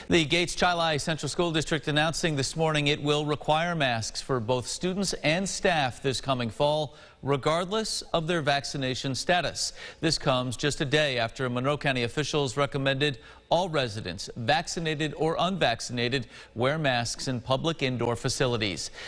The Gates-Chili Central School District announcing this morning it will require masks for both students and staff this coming fall, regardless of their vaccination status. This comes just a day after Monroe County officials recommended all residents, vaccinated or unvaccinated, wear masks in public indoor facilities.